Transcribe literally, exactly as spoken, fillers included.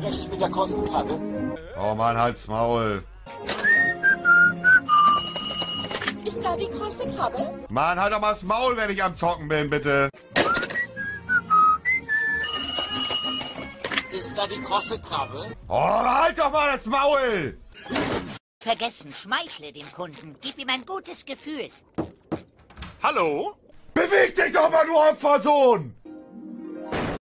spreche ich mit der Kostenkrabbe? Oh Mann, halt's Maul. Ist da die große Krabbe? Mann, halt doch mal das Maul, wenn ich am Zocken bin, bitte. Ist da die große Krabbe? Oh, halt doch mal das Maul! Vergessen, schmeichle dem Kunden. Gib ihm ein gutes Gefühl. Hallo? Beweg dich doch mal, du Opfersohn!